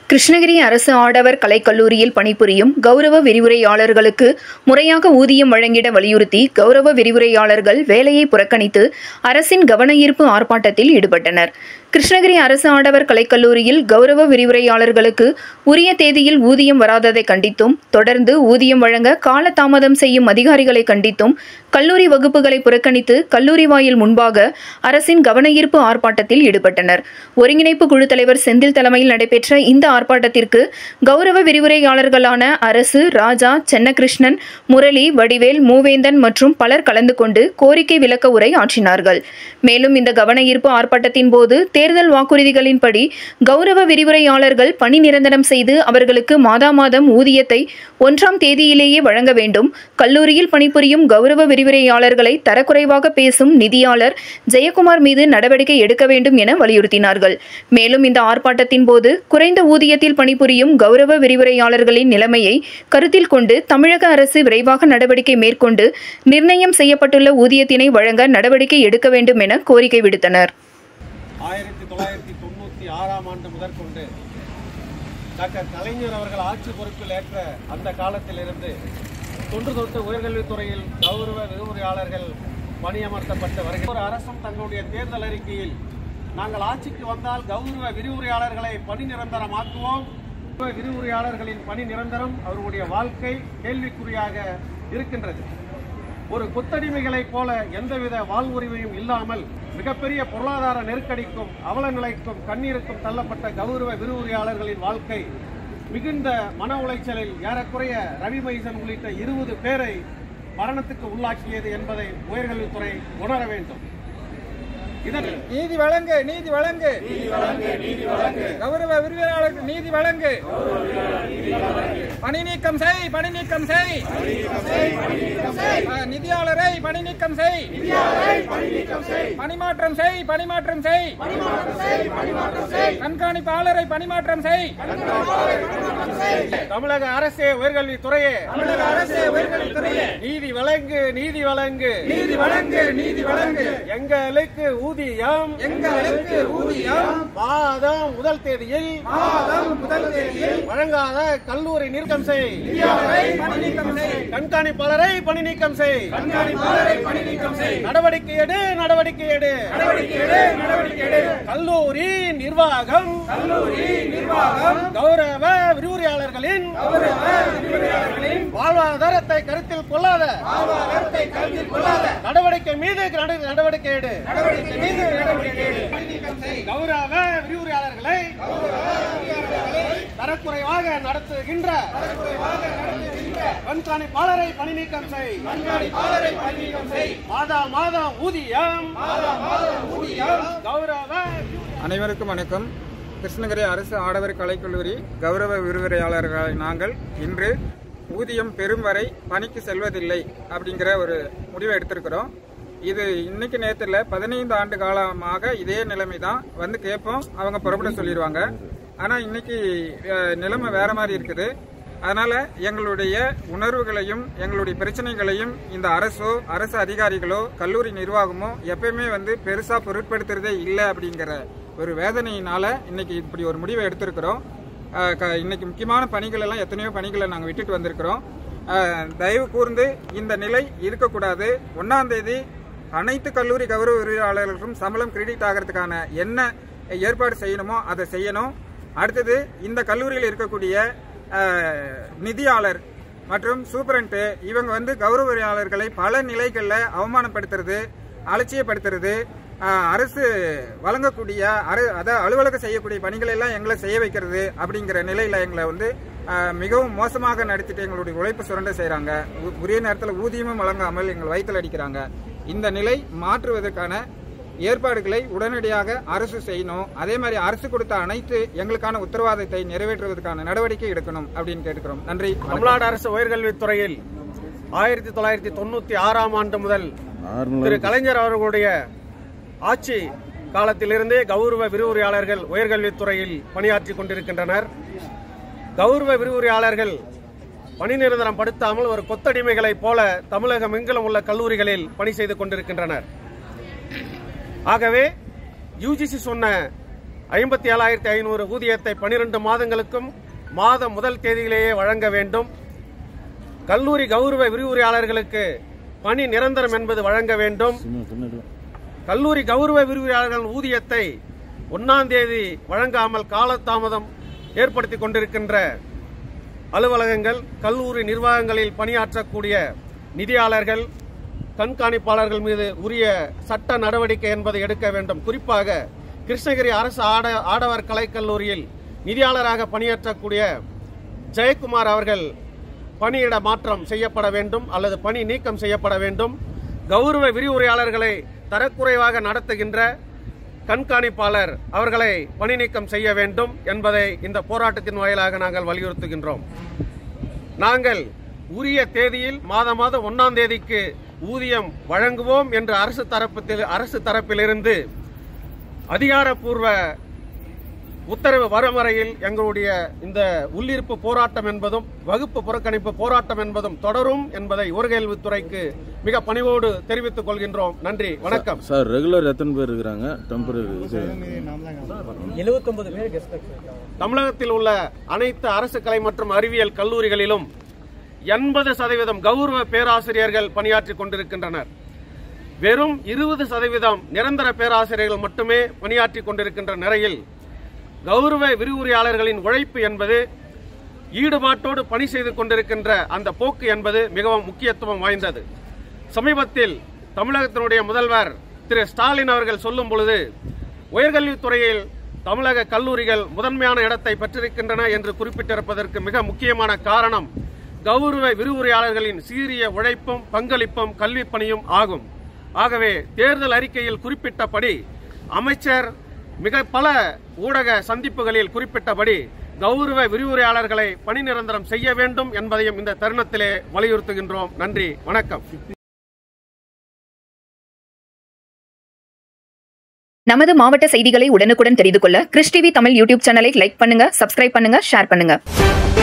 கிருஷ்ணகிரி அரசு ஆடவர் கலைக்கல்லூரியில் பணிபுரியும் கௌரவ விரிவுரையாளர்களுக்கு முறையாக ஊதியம் வழங்கிட வலியுறுத்தி கௌரவ விரிவுரையாளர்கள் வேலையை புறக்கணித்து அரசின் கவனஈர்ப்பு ஆர்ப்பாட்டத்தில் ஈடுபட்டனர். கிருஷ்ணகிரி அரசு ஆடவர் கலைக்கல்லூரியில் கௌரவ விரிவுரையாளர்களுக்கு உரிய தேதியில் ஊதியம் வராததை கண்டித்தும், தொடர்ந்து ஊதியம் வழங்க காலதாமதம் செய்யும் அதிகாரிகளை கண்டித்தும் கல்லூரி வகுப்புகளை புறக்கணித்து கல்லூரி வாயில் முன்பாக அரசின் கவனஈர்ப்பு ஆர்ப்பாட்டத்தில் ஈடுபட்டனர். ஒருங்கிணைப்பு குழு தலைவர் செந்தில் தலைமையில் நடைபெற்ற இந்த ஆர்ப்பாட்டத்திற்கு கௌரவ விரிவுரையாளர்களான அரசு, ராஜா, சென்னகிருஷ்ணன், முரளி, வடிவேல், மூவேந்தன் மற்றும் பலர் கலந்து கொண்டு கோரிக்கை விளக்க உரை ஆற்றினார்கள். மேலும் இந்த கவனஈர்ப்பு ஆர்ப்பாட்டத்தின் போது தேர்தல் வாக்குறுதிகளின்படி கௌரவ விரிவுரையாளர்கள் பணி நிரந்தரம் செய்து அவர்களுக்கு மாதம் ஊதியத்தை 1ஆம் தேதியிலேயே வழங்க வேண்டும், கல்லூரியில் பணிபுரியும் கௌரவ விரிவுரையாளர்களை தரக்குறைவாக பேசும் நிதியாளர் ஜெயக்குமார் மீது நடவடிக்கை எடுக்க வேண்டும் என வலியுறுத்தினார்கள். மேலும் இந்த ஆர்ப்பாட்டத்தின் போது குறைந்த ஊதியத்தில் பணிபுரியும் கௌரவ விரிவுரையாளர்களின் நிலைமையை கருத்தில் கொண்டு தமிழக அரசு விரைவாக நடவடிக்கை மேற்கொண்டு நிர்ணயம் செய்யப்பட்டுள்ள ஊதியத்தினை வழங்க நடவடிக்கை எடுக்க வேண்டும் என கோரிக்கை விடுத்தனர். 1996ஆம் ஆண்டு முதற்கொண்டு டாக்டர் கலைஞர் அவர்கள் ஆட்சி பொறுப்பில் ஏற்ற அந்த காலத்திலிருந்து தொன்று தொட்டு உயர்கல்வித்துறையில் கௌரவ விரிவுரையாளர்கள் பணியமர்த்தப்பட்டு வருகிற அரசும் தங்களுடைய தேர்தல் அறிக்கையில் நாங்கள் ஆட்சிக்கு வந்தால் கௌரவ விரிவுரையாளர்களை பணி நிரந்தரமாக்குவோம், விரிவுரையாளர்களின் பணி நிரந்தரம் அவர்களுடைய வாழ்க்கை கேள்விக்குறியாக இருக்கின்றது. ஒரு கொத்தடிமைகளைப் போல எந்தவித வாழ்வுரிமையும் இல்லாமல் மிகப்பெரிய பொருளாதார நெருக்கடிக்கும் அவல நிலைக்கும் கண்ணீருக்கும் தள்ளப்பட்ட கௌரவ விரிவுரையாளர்களின் வாழ்க்கை மிகுந்த மன உளைச்சலில் ஏறக்குறைய ரவி மைசன் உள்ளிட்ட 20 பேரை மரணத்துக்கு உள்ளாக்கியது என்பதை உயர்கல்வித்துறை உணர வேண்டும். நீதி வழங்கு, நீதி வழங்கு, கௌரவ விரிவுரையாளருக்கு நீதி வழங்கு, பணி நீக்கம் செய், பணி நீக்கம் செய், நிதியாளரை பணி நீக்கம் செய், பணிமாற்றம் செய், பணிமாற்றம் செய், கண்காணிப்பாளரை பணிமாற்றம் செய். தமிழக அரசே உயர்கல்வித்துறையே, நீதி வழங்கு, நீதி வழங்கு, நீதி வழங்கு, நீதி வழங்கு, எங்களுக்கு ஊதியம், எங்களுக்கு ஊதியம் மாதம் முதல் தேதியில் வழங்காத கல்லூரி நீக்கம் செய், கண்காணிப்பாளரை பணி நீக்கம் செய், நடவடிக்கை எடு, நடவடிக்கை எடு, கல்லூரி நிர்வாகம் கௌரவ விரிவுரையாளர்களின் வாழ்வாதாரத்தை கருத்தில் கொள்ளாத நடவடிக்கை மீது நடவடிக்கை எடு. கௌரவ விரிவுரையாளர்களை தரக்குறைவாக நடத்துகின்ற கண்காணிப்பாளரை பணி நீக்கம் செய், மாதம் ஊதியம் கௌரவ. அனைவருக்கும் வணக்கம். கிருஷ்ணகிரி அரசு ஆடவர் கலைக்கல்லூரி கௌரவ விரிவுரையாளர்களை நாங்கள் இன்று ஊதியம் பெறும் வரை பணிக்கு செல்வதில்லை அப்படிங்கிற ஒரு முடிவை எடுத்திருக்கிறோம். இது இன்னைக்கு நேரத்தில் 15 ஆண்டு காலமாக இதே நிலைமை தான். வந்து கேட்போம், அவங்க புறப்பட சொல்லிடுவாங்க. ஆனால் இன்னைக்கு நிலைமை வேற மாதிரி இருக்குது. அதனால எங்களுடைய உணர்வுகளையும் எங்களுடைய பிரச்சனைகளையும் இந்த அரசோ, அரசு அதிகாரிகளோ, கல்லூரி நிர்வாகமோ எப்பயுமே வந்து பெருசா பொருட்படுத்துறதே இல்லை அப்படிங்கிற ஒரு வேதனையினால இன்னைக்கு இப்படி ஒரு முடிவை எடுத்திருக்கிறோம். இன்னைக்கு முக்கியமான பணிகள் எல்லாம் எத்தனையோ பணிகளை நாங்கள் விட்டுட்டு வந்திருக்கிறோம். தயவு கூர்ந்து இந்த நிலை இருக்கக்கூடாது. 1ஆம் தேதி அனைத்து கல்லூரி கௌரவ விரிவுரையாளர்களுக்கும் சம்பளம் கிரெடிட் ஆகிறதுக்கான என்ன ஏற்பாடு செய்யணுமோ அதை செய்யணும். அடுத்தது இந்த கல்லூரியில் இருக்கக்கூடிய நிதியாளர் மற்றும் சூப்பரண்ட் இவங்க வந்து கௌரவ விரிவுரையாளர்களை பல நிலைகளில் அவமானப்படுத்துறது, அலட்சியப்படுத்துறது, அரசு வழங்கக்கூடிய அலுவலக செய்யக்கூடிய பணிகளை எல்லாம் எங்களை செய்ய வைக்கிறது அப்படிங்கிற நிலையில எங்களை வந்து மிகவும் மோசமாக நடத்திட்டு எங்களுடைய உழைப்பு சுரண்ட செய்யறாங்க. உரிய நேரத்தில் ஊதியமும் வழங்காமல் எங்களை வயிற்றில் அடிக்கிறாங்க. இந்த நிலை மாற்றுவதற்கான ஏற்பாடுகளை உடனடியாக அரசு செய்யணும். அதே மாதிரி அரசு கொடுத்த அனைத்து எங்களுக்கான உத்தரவாதத்தை நிறைவேற்றுவதற்கான நடவடிக்கை எடுக்கணும் அப்படின்னு கேட்டுக்கிறோம். நன்றி. தமிழ்நாடு அரசு உயர்கல்வித்துறையில் 1996ஆம் ஆண்டு முதல் திரு கலைஞர் அவர்களுடைய ஆட்சி காலத்திலிருந்தே கௌரவ விரிவுரையாளர்கள் உயர்கல்வித்துறையில் பணியாற்றி கொண்டிருக்கின்றனர். கௌரவ விரிவுரையாளர்கள் பணி நிரந்தரம் படுத்தாமல் ஒரு கொத்தடிமைகளைப் போல தமிழகம் எங்கிலும் உள்ள கல்லூரிகளில் பணி செய்து கொண்டிருக்கின்றனர். ஆகவே யுஜிசி சொன்ன 57,500 ஊதியத்தை 12 மாதங்களுக்கும் மாதம் முதல் தேதியிலேயே வழங்க வேண்டும். கல்லூரி கௌரவ விரிவுரையாளர்களுக்கு பணி நிரந்தரம் என்பது வழங்க வேண்டும். கல்லூரி கௌரவ விரிவுரையாளர்கள் ஊதியத்தை 1ஆம் தேதி வழங்காமல் காலதாமதம் ஏற்படுத்திக் கொண்டிருக்கின்ற அலுவலகங்கள், கல்லூரி நிர்வாகங்களில் பணியாற்றக்கூடிய நிதியாளர்கள், கண்காணிப்பாளர்கள் மீது உரிய சட்ட நடவடிக்கை என்பதை எடுக்க வேண்டும். குறிப்பாக கிருஷ்ணகிரி அரசு ஆடவர் கலைக்கல்லூரியில் நிதியாளராக பணியாற்றக்கூடிய ஜெயக்குமார் அவர்கள் பணியிட மாற்றம் செய்யப்பட வேண்டும் அல்லது பணி நீக்கம் செய்யப்பட வேண்டும். கௌரவ விரிவுரையாளர்களை தரக்குறைவாக நடத்துகின்ற கண்காணிப்பாளர் அவர்களை பணி நீக்கம் செய்ய வேண்டும் என்பதை இந்த போராட்டத்தின் வாயிலாக நாங்கள் வலியுறுத்துகின்றோம். நாங்கள் உரிய தேதியில் மாதம் 1ஆம் தேதிக்கு ஊதியம் வழங்குவோம் என்று அரசு தரப்பிலிருந்து அதிகாரப்பூர்வ உத்தரவு வரும் வரையில் எங்களுடைய இந்த உள்ளிருப்பு போராட்டம் என்பதும் வகுப்பு புறக்கணிப்பு போராட்டம் என்பதும் தொடரும் என்பதை உயர்கல்வித்துறைக்கு மிக பணிவோடு தெரிவித்துக் கொள்கின்றோம். நன்றி, வணக்கம். சார், ரெகுலர் எத்தனை பேர் இருக்கிறாங்க? டெம்பரரி 79 பேர். தமிழகத்தில் உள்ள அனைத்து அரசு கலை மற்றும் அறிவியல் கல்லூரிகளிலும் 80% கௌரவ பேராசிரியர்கள் பணியாற்றிக் கொண்டிருக்கின்றனர். வெறும் 20% நிரந்தர பேராசிரியர்கள் மட்டுமே பணியாற்றிக் கொண்டிருக்கின்ற நிலையில் கௌரவ விரிவுரையாளர்களின் உழைப்பு என்பது, ஈடுபாட்டோடு பணி செய்து கொண்டிருக்கின்ற அந்த போக்கு என்பது மிகவும் முக்கியத்துவம் வாய்ந்தது. சமீபத்தில் தமிழகத்தினுடைய முதல்வர் திரு ஸ்டாலின் அவர்கள் சொல்லும் பொழுது, உயர்கல்வித்துறையில் தமிழக கல்லூரிகள் முதன்மையான இடத்தை பெற்றிருக்கின்றன என்று குறிப்பிட்டிருப்பதற்கு மிக முக்கியமான காரணம் கௌரவ விரிவுரையாளர்களின் சீரிய உழைப்பும் பங்களிப்பும் கல்வி பணியும் ஆகும். ஆகவே தேர்தல் அறிக்கையில் குறிப்பிட்டபடி, அமைச்சர் மிக பல ஊடக சந்திப்புகளில் குறிப்பிட்டபடி கௌரவ விரிவுரையாளர்களை பணி நிரந்தரம் செய்ய வேண்டும் என்பதையும் இந்த தருணத்திலே வலியுறுத்துகின்றோம். நன்றி, வணக்கம். நமது மாவட்ட செய்திகளை உடனுக்குடன் தெரிந்து கொள்ள கிறிஸ் டிவி தமிழ் யூடியூப் சேனலை லைக் பண்ணுங்க, சப்ஸ்கிரைப் பண்ணுங்க, ஷேர் பண்ணுங்க.